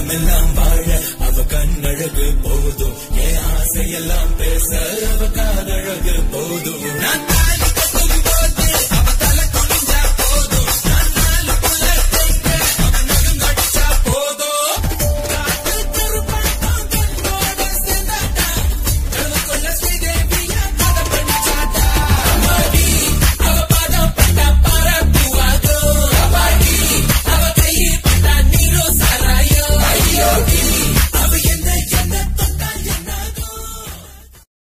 காலமெல்லாம் வாழ அவ கண்ணழகு போதும், என் ஆசையெல்லாம் பேச அவ காதழகு